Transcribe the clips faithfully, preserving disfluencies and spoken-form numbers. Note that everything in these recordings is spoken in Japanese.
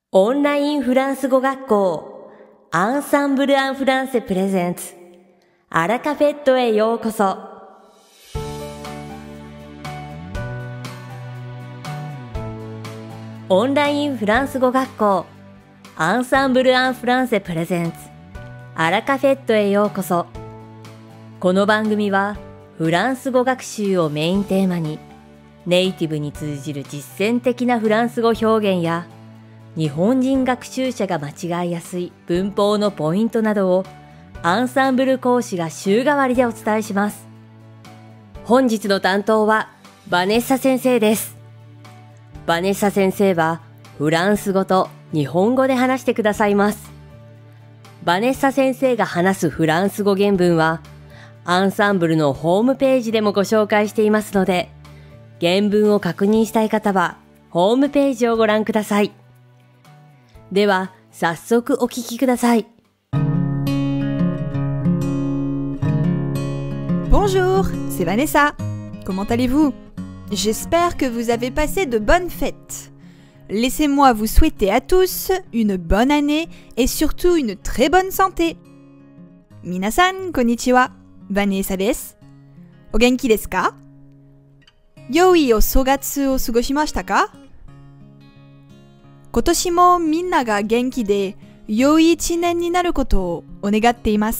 オンラインフランス語学校アンサンブル・アン・フランセプレゼンツアラカフェットへようこそ。オンラインフランス語学校アンサンブル・アン・フランセプレゼンツアラカフェットへようこそ。この番組はフランス語学習をメインテーマにネイティブに通じる実践的なフランス語表現や日本人学習者が間違いやすい文法のポイントなどをアンサンブル講師が週替わりでお伝えします。本日の担当はバネッサ先生です。バネッサ先生はフランス語と日本語で話してくださいます。バネッサ先生が話すフランス語原文はアンサンブルのホームページでもご紹介していますので、原文を確認したい方はホームページをご覧ください。では早速お聞きください。 Bonjour, c'est Vanessa. Comment allez-vous? J'espère que vous avez passé de bonnes fêtes. Laissez-moi vous souhaiter à tous une bonne année et surtout une très bonne santé. Minasan, konnichiwa. Vanessa desu. O genki desu ka? Yoi o sogatsu o sugoshimashita ka? 今年もみんなが元気で良い一年になることをお願っています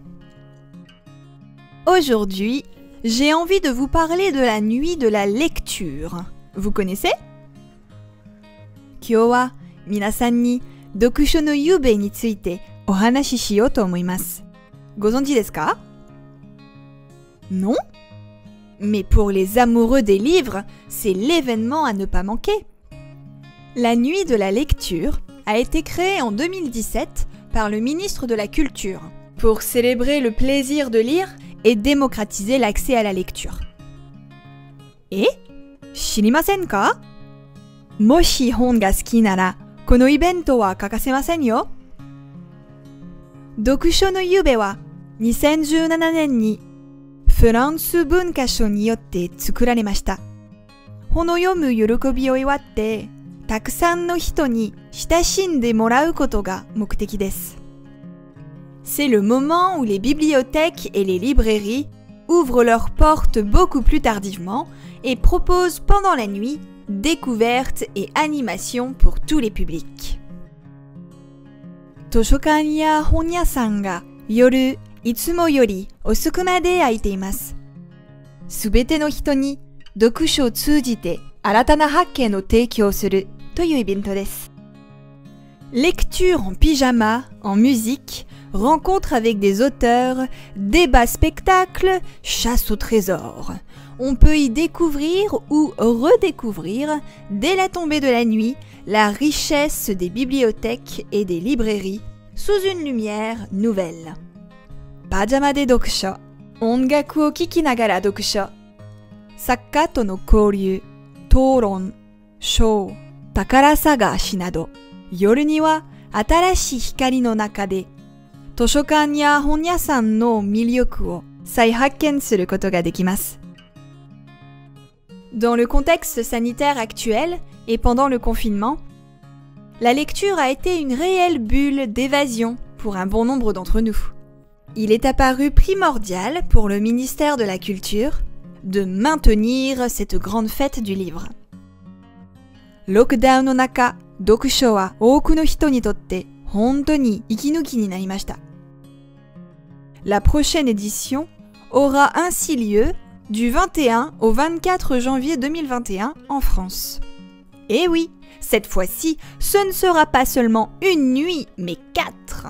。Aujourd'hui, j'ai envie de vous parler de la nuit de la lecture. Vous connaissez? 今日は皆さんに読書の夕べについてお話ししようと思います。ご存知ですか? Non? Mais pour les amoureux des livres, c'est l'événement à ne pas manquer. La nuit de la lecture a été créée en deux mille dix-sept par le ministre de la Culture pour célébrer le plaisir de lire et démocratiser l'accès à la lecture. Et, 知りませんか? もし本が好きなら、このイベントは欠かせませんよ。読書の夕べはにせんじゅうななねんにフランス文化省によって作られました。本を読む喜びを祝って、たくさんの人に親しんでもらうことが目的です。C'est le moment où les bibliothèques et les librairies ouvrent leurs portes beaucoup plus tardivement et proposent pendant la nuit découvertes et animations pour tous les publics. 図書館や本屋さんが夜いつもより遅くまで開いています。すべての人に読書を通じて新たな発見を提供するというイベントです。Lecture en pyjama, en musique, rencontre avec des auteurs, débat spectacle, chasse au trésor. On peut y découvrir ou redécouvrir, dès la tombée de la nuit, la richesse des bibliothèques et des librairies sous une lumière nouvelle. Pajama de dokusho, ongaku o kiki nagara dokusho, sakka to no kouryu, touron, shou, 宝探しなど、夜には新しい光の中で図書館や本屋さんの魅力を再発見することができます。Dans le contexte sanitaire actuel et pendant le confinement, la lecture a été une réelle bulle d'évasion pour un bon nombre d'entre nous. Il est apparu primordial pour le ministère de la Culture de maintenir cette grande fête du livre. Lockdown no naka, dokusho wa oku no hito ni totte honto ni ikinuki ni narimashita. La prochaine édition aura ainsi lieu du vingt et un au vingt-quatre janvier deux mille vingt et un en France. Et oui, cette fois-ci, ce ne sera pas seulement une nuit, mais quatre.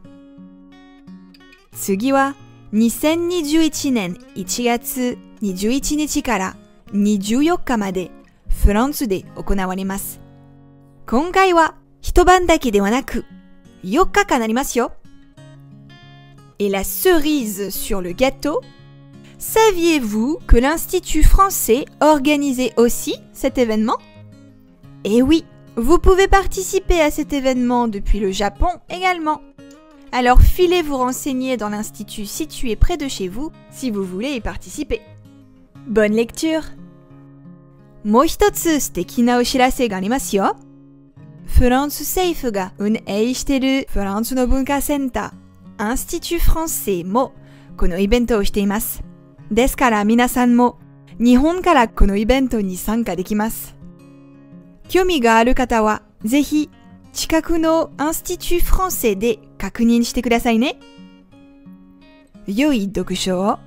Tsugi waにせんにじゅういちねんいちがつにじゅういちにちからにじゅうよっかまでフランスで行われます。今回は一晩だけではなくよっかかんありますよ。Et la cerise sur le gâteau, saviez-vous que l'Institut français organisait aussi cet événement? Eh oui, vous pouvez participer à cet événement depuis le Japon également. Alors filez vous renseigner dans l'institut situé près de chez vous si vous voulez y participer. Bonne lecture! もう一つ素敵なお知らせがありますよ。 フランス政府が運営しているフランスの文化センター、インスティチュ・フランセもこのイベントをしています。ですから皆さんも日本からこのイベントに参加できます。興味がある方はぜひ近くのインスティチュ・フランセで確認してくださいね。良い読書を。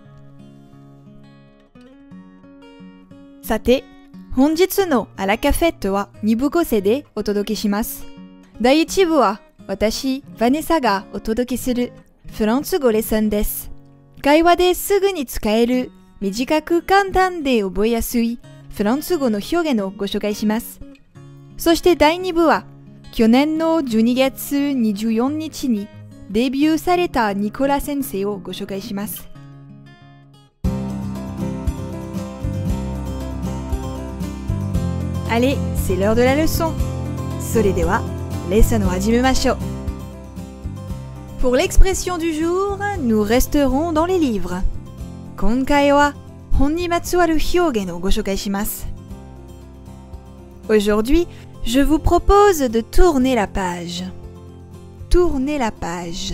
さて、本日のアラカフェットはに部構成でお届けします。だいいち部は私、ヴァネサがお届けするフランス語レッスンです。会話ですぐに使える短く簡単で覚えやすいフランス語の表現をご紹介します。そしてだいに部は去年のじゅうにがつにじゅうよっかにデビューされたニコラ先生をご紹介します。Allez, c'est l'heure de la leçon. それでは、レッスンを始めましょう。Pour l'expression du jour, nous resterons dans les livres. 今回は本にまつわる表現をご紹介します。Aujourd'hui, je vous propose de tourner la page. Tourner la page.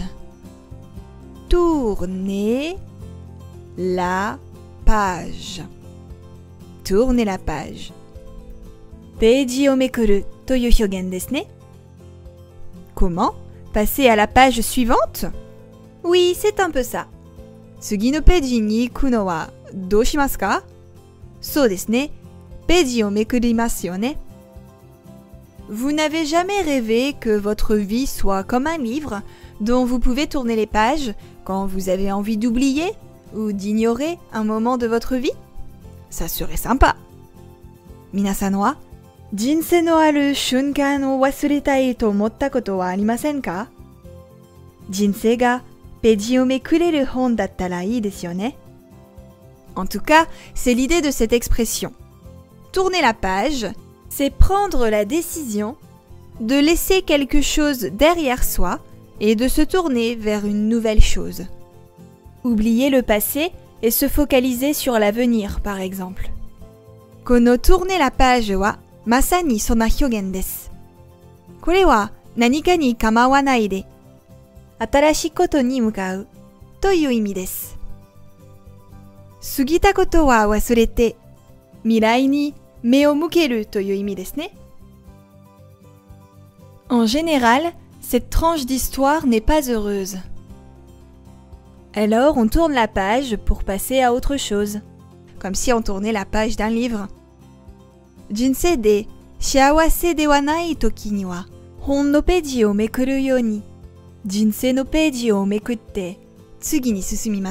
Tourner la page. Tourner la page. ページをめくるという表現ですね。Comment? Passer à la page suivante? Oui, c'est un peu ça. 次のページに行くのはどうしますか？そうですね。ページをめくりますよね。Vous n'avez jamais rêvé que votre vie soit comme un livre dont vous pouvez tourner les pages quand vous avez envie d'oublier ou d'ignorer un moment de votre vie? Ça serait sympa. 皆さんは人生のある瞬間を忘れたいと思ったことはありませんか？人生がページをめくれる本だったらいいですよね。En tout cas, c'est l'idée de cette expression. Tourner la page, c'est prendre la décision de laisser quelque chose derrière soi et de se tourner vers une nouvelle chose. Oublier le passé et se focaliser sur l'avenir, par exemple. この tourner la page はまさにそんな表現です。これは何かに構わないで、新しいことに向かうという意味です。過ぎたことは忘れて、未来に目を向けるという意味ですね。En général, cette tranche d'histoire n'est pas heureuse. Alors on tourne la page pour passer à autre chose, comme si on tournait la page d'un livre. 人生で幸せではない時には本のページをめくるように人生のページをめくって次に進みます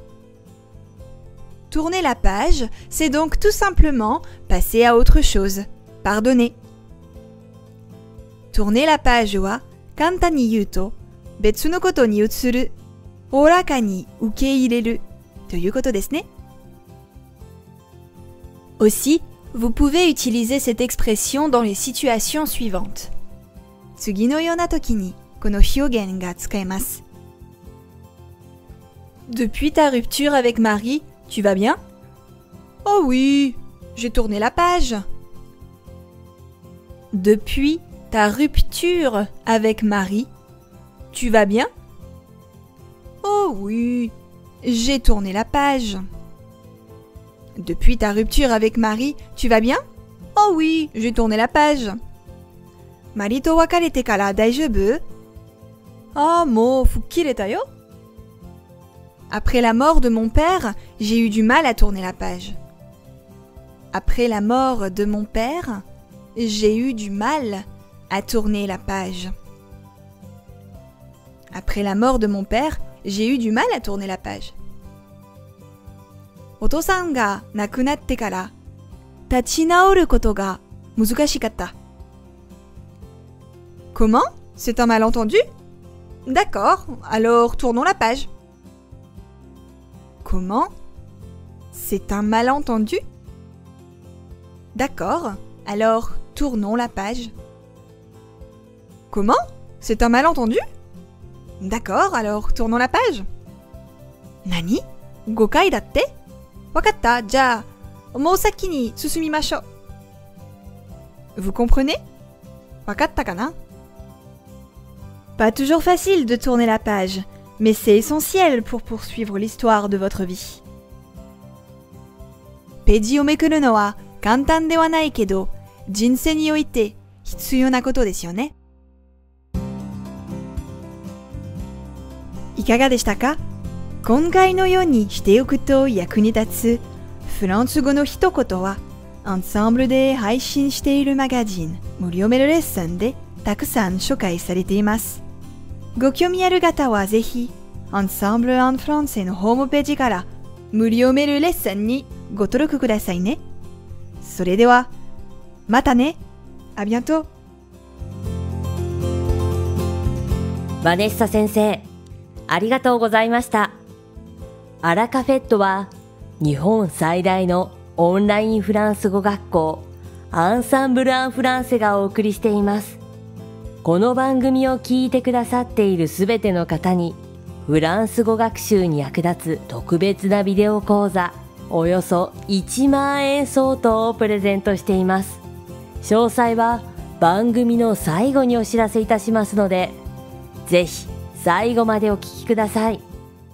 。Tourner la page, c'est donc tout simplement passer à autre chose, pardonner. Tourner la page は簡単に言うと別のことに移る、おおらかに受け入れるということですね。Aussi, vous pouvez utiliser cette expression dans les situations suivantes. 次のような時にこの表現が使えます。Depuis ta rupture avec Marie, tu vas bien? Oh oui, j'ai tourné la page. Depuis ta rupture avec Marie, tu vas bien? Oh oui, j'ai tourné la page. Depuis ta rupture avec Marie, tu vas bien? Oh oui, j'ai tourné la page. Marieと別れてから大丈夫? Ah, もう吹っ切れたよ。Après la mort de mon père, j'ai eu du mal à tourner la page. Après la mort de mon père, j'ai eu du mal à tourner la page. Après la mort de mon père, j'ai eu du mal à tourner la page. お父さんが亡くなってから立ち直ることが難しかった。Comment? C'est un malentendu? D'accord, alors tournons la page. Comment? C'est un malentendu? D'accord, alors tournons la page. Comment? C'est un malentendu? D'accord, alors tournons la page. Nani? 誤解だって? わかった、じゃあ、もう先に進みましょう。Vous comprenez? わかったかな? Pas toujours facile de tourner la page, mais c'est essentiel pour poursuivre l'histoire de votre vie. ページをめくるのは簡単ではないけど、人生において必要なことですよね。いかがでしたか？今回のようにしておくと役に立つフランス語の一言は、アンサンブルで配信しているマガジン無料メールレッスンでたくさん紹介されています。ご興味ある方はぜひ、アンサンブル・アン・フランセのホームページから無料メールレッスンにご登録くださいね。それでは、またね。ありがとう。 バネッサ先生、ありがとうございました。アラカフェットは日本最大のオンラインフランス語学校アンサンブル・アン・フランセがお送りしています。この番組を聞いてくださっているすべての方にフランス語学習に役立つ特別なビデオ講座およそいちまんえん相当をプレゼントしています。詳細は番組の最後にお知らせいたしますので、ぜひ最後までお聞きください。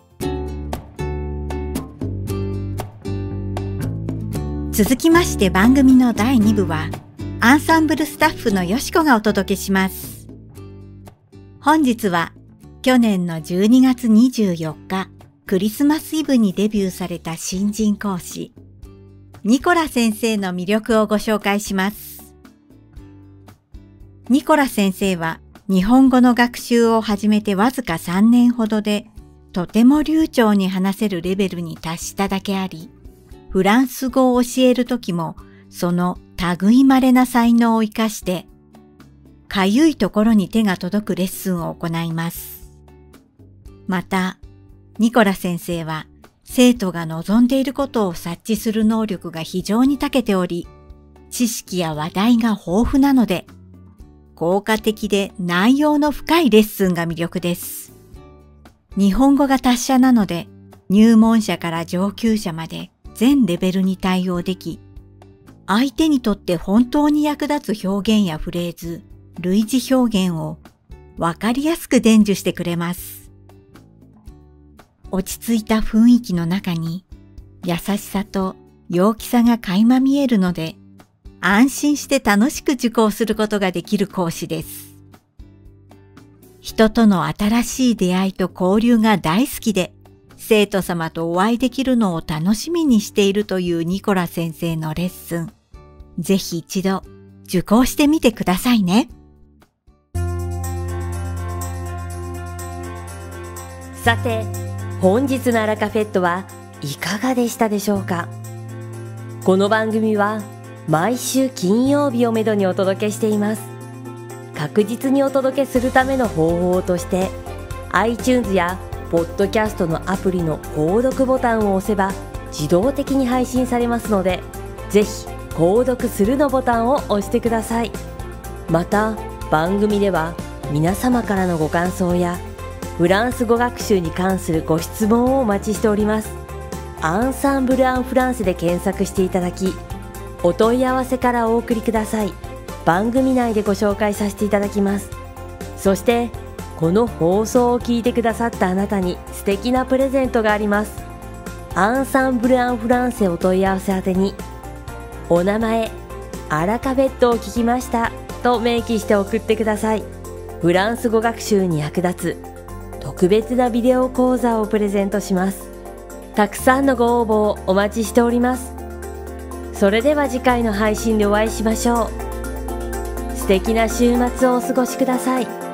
続きまして番組のだいに部はアンサンブルスタッフのよしこがお届けします。本日は去年のじゅうにがつにじゅうよっかクリスマスイブにデビューされた新人講師ニコラ先生の魅力をご紹介します。ニコラ先生は日本語の学習を始めてわずかさんねんほどでとても流暢に話せるレベルに達しただけあり、フランス語を教えるときもその類いまれな才能を生かしてかゆいところに手が届くレッスンを行います。また、ニコラ先生は生徒が望んでいることを察知する能力が非常に長けており、知識や話題が豊富なので、効果的で内容の深いレッスンが魅力です。日本語が達者なので、入門者から上級者まで全レベルに対応でき、相手にとって本当に役立つ表現やフレーズ、類似表現をわかりやすく伝授してくれます。落ち着いた雰囲気の中に優しさと陽気さが垣間見えるので、安心して楽しく受講することができる講師です。人との新しい出会いと交流が大好きで、生徒様とお会いできるのを楽しみにしているというニコラ先生のレッスン、ぜひ一度受講してみてくださいね。 さて、本日のアラカフェットはいかがでしたでしょうか。この番組は毎週金曜日をめどにお届けしています。確実にお届けするための方法として iTunes やポッドキャストのアプリの購読ボタンを押せば自動的に配信されますので、ぜひ購読するのボタンを押してください。また番組では皆様からのご感想やフランス語学習に関するご質問をお待ちしております。アンサンブル・アン・フランセで検索していただき、お問い合わせからお送りください。番組内でご紹介させていただきます。そしてこの放送を聞いてくださったあなたに素敵なプレゼントがあります。アンサンブル・アン・フランセお問い合わせ宛てに、お名前、アラカフェットを聞きましたと明記して送ってください。フランス語学習に役立つ特別なビデオ講座をプレゼントします。たくさんのご応募をお待ちしております。それでは次回の配信でお会いしましょう。素敵な週末をお過ごしください。